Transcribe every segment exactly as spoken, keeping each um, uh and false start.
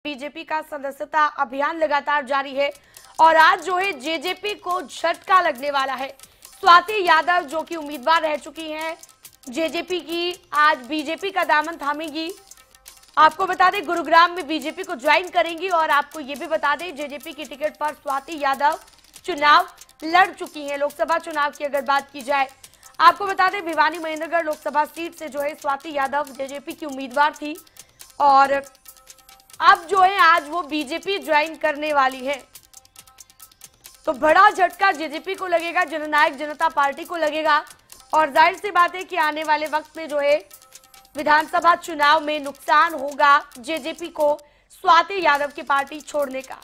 BJP का सदस्यता अभियान लगातार जारी है और आज जो है जेजेपी को झटका लगने वाला है। स्वाति यादव जो कि उम्मीदवार रह चुकी हैं जेजेपी की, आज बीजेपी का दामन थामेगी। आपको बता दें गुरुग्राम में बीजेपी को ज्वाइन करेंगी और आपको ये भी बता दें जेजेपी की टिकट पर स्वाति यादव चुनाव लड़ चुकी हैं। लोकसभा चुनाव की अगर बात की जाए, आपको बता दें भिवानी महेंद्रगढ़ लोकसभा सीट से जो है स्वाति यादव जेजेपी की उम्मीदवार थी और अब जो है आज वो बीजेपी ज्वाइन करने वाली है। तो बड़ा झटका जेजेपी को लगेगा, जननायक जनता पार्टी को लगेगा और जाहिर सी बात है कि आने वाले वक्त में जो है विधानसभा चुनाव में नुकसान होगा जेजेपी को स्वाति यादव की पार्टी छोड़ने का।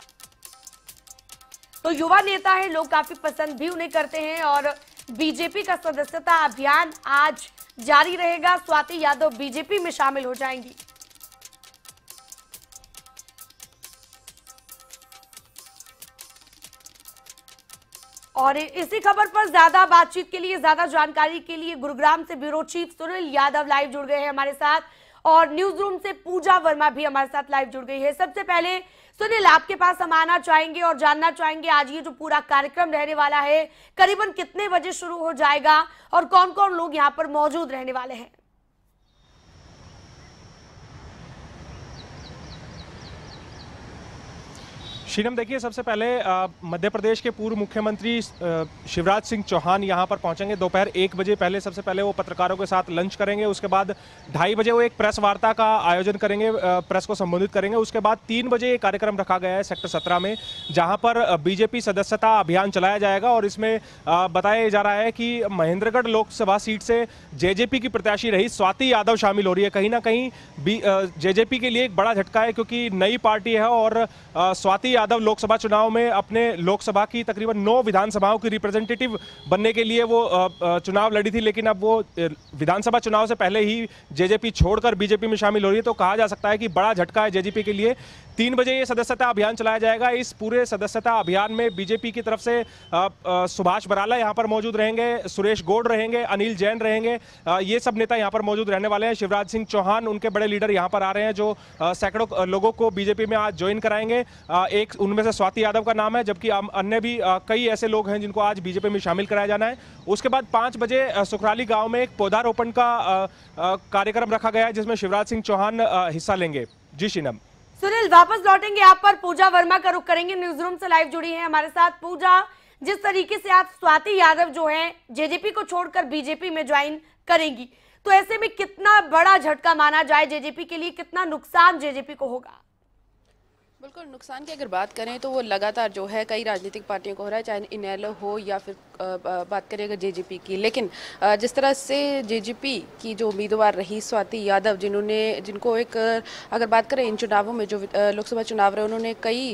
तो युवा नेता है, लोग काफी पसंद भी उन्हें करते हैं और बीजेपी का सदस्यता अभियान आज जारी रहेगा। स्वाति यादव बीजेपी में शामिल हो जाएंगी। और इसी खबर पर ज्यादा बातचीत के लिए, ज्यादा जानकारी के लिए गुरुग्राम से bureau chief Sunil Yadav live जुड़ गए हैं हमारे साथ और न्यूज रूम से पूजा वर्मा भी हमारे साथ लाइव जुड़ गई है। सबसे पहले सुनील, आपके पास हम आना चाहेंगे और जानना चाहेंगे आज ये जो पूरा कार्यक्रम रहने वाला है करीबन कितने बजे शुरू हो जाएगा और कौन कौन लोग यहाँ पर मौजूद रहने वाले हैं। शीनम, देखिए सबसे पहले मध्य प्रदेश के पूर्व मुख्यमंत्री शिवराज सिंह चौहान यहां पर पहुंचेंगे दोपहर एक बजे। पहले सबसे पहले वो पत्रकारों के साथ लंच करेंगे, उसके बाद ढाई बजे वो एक प्रेस वार्ता का आयोजन करेंगे, प्रेस को संबोधित करेंगे। उसके बाद तीन बजे एक कार्यक्रम रखा गया है सेक्टर सत्रह में, जहां पर बीजेपी सदस्यता अभियान चलाया जाएगा और इसमें बताया जा रहा है कि महेंद्रगढ़ लोकसभा सीट से जेजेपी की प्रत्याशी रही स्वाति यादव शामिल हो रही है। कहीं ना कहीं जेजेपी के लिए एक बड़ा झटका है क्योंकि नई पार्टी है और स्वाति यादव लोकसभा चुनाव में अपने लोकसभा की तकरीबन नौ विधानसभाओं की रिप्रेजेंटेटिव बनने के लिए वो चुनाव लड़ी थी, लेकिन अब वो विधानसभा चुनाव से पहले ही जेजेपी छोड़कर बीजेपी में शामिल हो रही है। तो कहा जा सकता है कि बड़ा झटका है जेजेपी के लिए। तीन बजे ये सदस्यता अभियान चलाया जाएगा। इस पूरे सदस्यता अभियान में बीजेपी की तरफ से सुभाष बराला यहाँ पर मौजूद रहेंगे, सुरेश गौड़ रहेंगे, अनिल जैन रहेंगे, ये सब नेता यहाँ पर मौजूद रहने वाले हैं। शिवराज सिंह चौहान, उनके बड़े लीडर यहाँ पर आ रहे हैं जो सैकड़ों लोगों को बीजेपी में आज ज्वाइन कराएंगे। एक उनमें से स्वाति यादव का नाम है, जबकि अन्य भी कई ऐसे लोग हैं जिनको आज बीजेपी में शामिल कराया जाना है। उसके बाद पाँच बजे सुखराली गाँव में एक पौधारोपण का कार्यक्रम रखा गया है जिसमें शिवराज सिंह चौहान हिस्सा लेंगे। जी शीनम। सुनील, वापस लौटेंगे आप पर, पूजा वर्मा का रुख करेंगे, न्यूज रूम से लाइव जुड़ी है हमारे साथ। पूजा, जिस तरीके से आप स्वाति यादव जो है जेजेपी को छोड़कर बीजेपी में ज्वाइन करेंगी, तो ऐसे में कितना बड़ा झटका माना जाए जेजेपी के लिए, कितना नुकसान जेजेपी को होगा? बिल्कुल, नुकसान की अगर बात करें तो वो लगातार जो है कई राजनीतिक पार्टियों को हो रहा है, चाहे इनेलो हो या फिर बात करें अगर जेजेपी की। लेकिन जिस तरह से जेजेपी की जो उम्मीदवार रही स्वाति यादव, जिन्होंने जिनको एक अगर बात करें इन चुनावों में जो लोकसभा चुनाव रहे, उन्होंने कई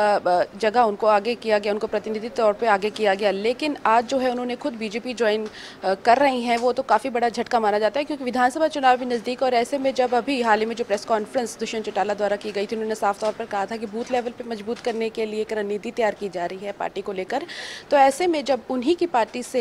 जगह उनको आगे किया गया, उनको प्रतिनिधित्व तौर पर आगे किया गया, लेकिन आज जो है उन्होंने खुद बीजेपी ज्वाइन कर रही हैं, वो तो काफ़ी बड़ा झटका माना जाता है क्योंकि विधानसभा चुनाव भी नज़दीक। और ऐसे में जब अभी हाल ही में जो प्रेस कॉन्फ्रेंस दुष्यंत चौटाला द्वारा की गई थी, उन्होंने साफ तौर पर कहा था कि बूथ लेवल पे मजबूत करने के लिए एक रणनीति तैयार की जा रही है पार्टी को लेकर। तो ऐसे में जब उन्हीं की पार्टी से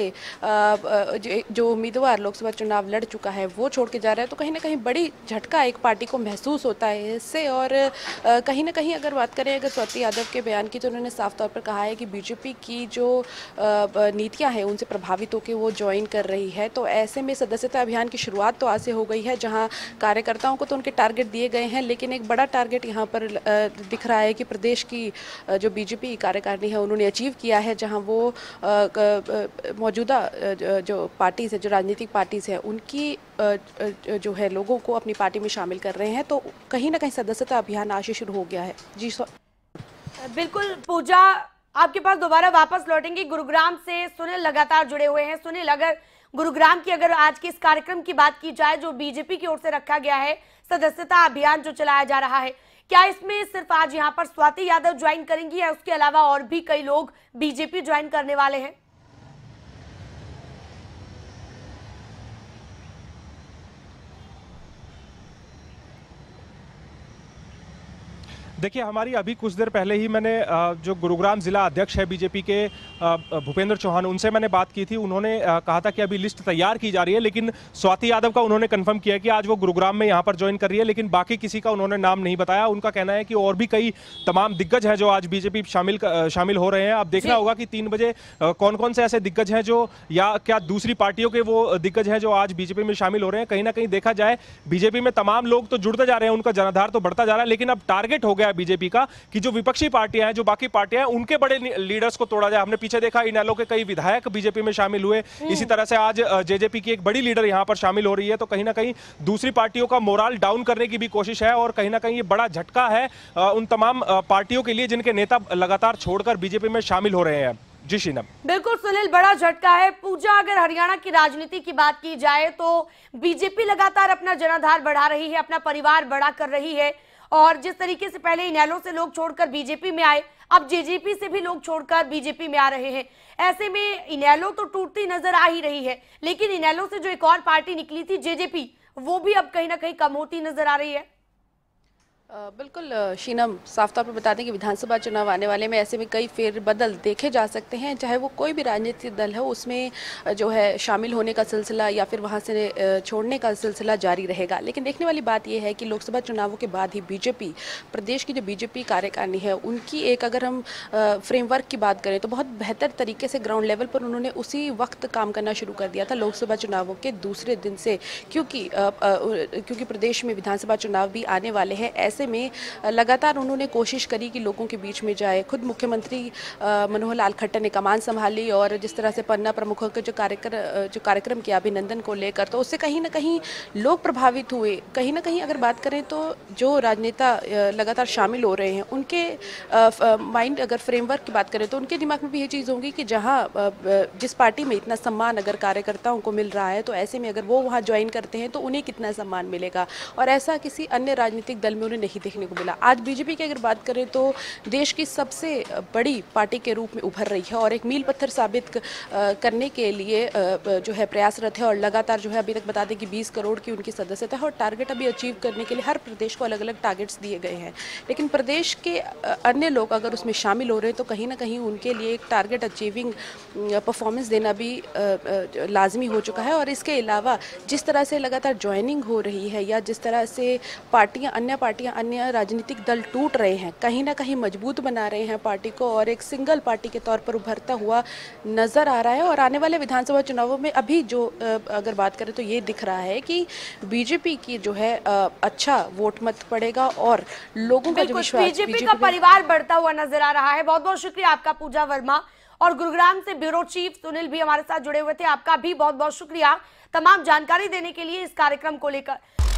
जो उम्मीदवार लोकसभा चुनाव लड़ चुका है वो छोड़ के जा रहा है, तो कहीं ना कहीं बड़ी झटका एक पार्टी को महसूस होता है इससे। और कहीं ना कहीं अगर बात करें अगर स्वाति यादव के बयान की, तो उन्होंने साफ तौर पर कहा है कि बीजेपी की जो नीतियाँ हैं उनसे प्रभावित होकर वो ज्वाइन कर रही है। तो ऐसे में सदस्यता अभियान की शुरुआत तो आज से हो गई है, जहाँ कार्यकर्ताओं को तो उनके टारगेट दिए गए हैं, लेकिन एक बड़ा टारगेट यहाँ पर दिख रहा है कि प्रदेश की जो बीजेपी कार्यकारिणी है उन्होंने अचीव किया है, जहां वो मौजूदा जो पार्टीज है, जो राजनीतिक पार्टीज है, उनकी जो है लोगों को अपनी पार्टी में शामिल कर रहे हैं। तो कहीं ना कहीं सदस्यता अभियान आज से शुरू हो गया है। जी बिल्कुल पूजा, आपके पास दोबारा वापस लौटेंगे। गुरुग्राम से सुनील लगातार जुड़े हुए हैं। सुनील, अगर गुरुग्राम की अगर आज के इस कार्यक्रम की बात की जाए जो बीजेपी की ओर से रखा गया है, सदस्यता अभियान जो चलाया जा रहा है, क्या इसमें सिर्फ आज यहाँ पर स्वाति यादव ज्वाइन करेंगी या उसके अलावा और भी कई लोग बीजेपी ज्वाइन करने वाले हैं? देखिए, हमारी अभी कुछ देर पहले ही मैंने जो गुरुग्राम जिला अध्यक्ष है बीजेपी के भूपेंद्र चौहान, उनसे मैंने बात की थी। उन्होंने कहा था कि अभी लिस्ट तैयार की जा रही है, लेकिन स्वाति यादव का उन्होंने कंफर्म किया कि आज वो गुरुग्राम में यहाँ पर ज्वाइन कर रही है, लेकिन बाकी किसी का उन्होंने नाम नहीं बताया। उनका कहना है कि और भी कई तमाम दिग्गज हैं जो आज बीजेपी शामिल शामिल हो रहे हैं। अब देखना होगा कि तीन बजे कौन कौन से ऐसे दिग्गज हैं जो, या क्या दूसरी पार्टियों के वो दिग्गज हैं जो आज बीजेपी में शामिल हो रहे हैं। कहीं ना कहीं देखा जाए, बीजेपी में तमाम लोग तो जुड़ते जा रहे हैं, उनका जनाधार तो बढ़ता जा रहा है, लेकिन अब टारगेट हो गया बीजेपी का कि जो विपक्षी पार्टियां हैं, जो बाकी पार्टियां हैं, उनके बड़े लीडर्स को तोड़ा जाए। हमने पीछे देखा, इनेलो के कई विधायक बीजेपी में शामिल हुए। इसी तरह से आज जेजेपी की एक बड़ी लीडर यहां पर शामिल हो रही है। तो कहीं ना कहीं दूसरी पार्टियों का मोराल डाउन करने की भी कोशिश है, और कहीं ना कहीं ये बड़ा झटका है उन तमाम पार्टियों के लिए जिनके नेता लगातार छोड़कर बीजेपी में शामिल हो रहे हैं। जी शीनम। बिल्कुल सुनील, बड़ा झटका है। पूजा, अगर हरियाणा की राजनीति की बात की जाए तो बीजेपी लगातार अपना जनाधार बढ़ा रही है, अपना परिवार बड़ा कर रही है, और जिस तरीके से पहले इनेलो से लोग छोड़कर बीजेपी में आए, अब जेजेपी से भी लोग छोड़कर बीजेपी में आ रहे हैं। ऐसे में इनेलो तो टूटती नजर आ ही रही है, लेकिन इनेलो से जो एक और पार्टी निकली थी जेजेपी, वो भी अब कहीं ना कहीं कम होती नजर आ रही है। बिल्कुल शीनम, साफ तौर पर बता दें कि विधानसभा चुनाव आने वाले में ऐसे में कई फेरबदल देखे जा सकते हैं, चाहे वो कोई भी राजनीतिक दल हो, उसमें जो है शामिल होने का सिलसिला या फिर वहां से छोड़ने का सिलसिला जारी रहेगा। लेकिन देखने वाली बात यह है कि लोकसभा चुनावों के बाद ही बीजेपी, प्रदेश की जो बीजेपी कार्यकारिणी है, उनकी एक, अगर हम फ्रेमवर्क की बात करें तो बहुत बेहतर तरीके से ग्राउंड लेवल पर उन्होंने उसी वक्त काम करना शुरू कर दिया था, लोकसभा चुनावों के दूसरे दिन से, क्योंकि क्योंकि प्रदेश में विधानसभा चुनाव भी आने वाले हैं। ऐसे में लगातार उन्होंने कोशिश करी कि लोगों के बीच में जाए। खुद मुख्यमंत्री मनोहर लाल खट्टर ने कमान संभाली, और जिस तरह से पन्ना प्रमुखों के जो कार्यक्रम जो कार्यक्रम किया अभिनंदन को लेकर, तो उससे कहीं ना कहीं लोग प्रभावित हुए। कहीं ना कहीं अगर बात करें तो जो राजनेता लगातार शामिल हो रहे हैं, उनके माइंड, अगर फ्रेमवर्क की बात करें तो उनके दिमाग में भी ये चीज़ होगी कि जहाँ जिस पार्टी में इतना सम्मान अगर कार्यकर्ताओं को मिल रहा है, तो ऐसे में अगर वो वहाँ ज्वाइन करते हैं तो उन्हें कितना सम्मान मिलेगा, और ऐसा किसी अन्य राजनीतिक दल में उन्हें नहीं देखने को मिला। आज बीजेपी की अगर बात करें तो देश की सबसे बड़ी पार्टी के रूप में उभर रही है, और एक मील पत्थर साबित करने के लिए जो है प्रयासरत है, और लगातार जो है अभी तक बता दें कि बीस करोड़ की उनकी सदस्यता है, और टारगेट अभी अचीव करने के लिए हर प्रदेश को अलग अलग टारगेट्स दिए गए हैं। लेकिन प्रदेश के अन्य लोग अगर उसमें शामिल हो रहे हैं तो कहीं ना कहीं उनके लिए एक टारगेट अचीविंग परफॉर्मेंस देना भी लाजमी हो चुका है। और इसके अलावा जिस तरह से लगातार ज्वाइनिंग हो रही है, या जिस तरह से पार्टियां, अन्य पार्टियां, अन्य राजनीतिक दल टूट रहे हैं, कहीं ना कहीं मजबूत बना रहे हैं पार्टी को, और एक सिंगल पार्टी के तौर पर उभरता हुआ नजर आ रहा है। और आने वाले विधानसभा चुनावों में अभी जो अगर बात करें तो ये दिख रहा है कि बीजेपी की जो है अच्छा वोट मत पड़ेगा, और लोगों का जो विश्वास बीजेपी का परिवार बढ़ता हुआ नजर आ रहा है। बहुत बहुत शुक्रिया आपका पूजा वर्मा, और गुरुग्राम से ब्यूरो चीफ सुनील भी हमारे साथ जुड़े हुए थे। आपका भी बहुत बहुत शुक्रिया तमाम जानकारी देने के लिए इस कार्यक्रम को लेकर।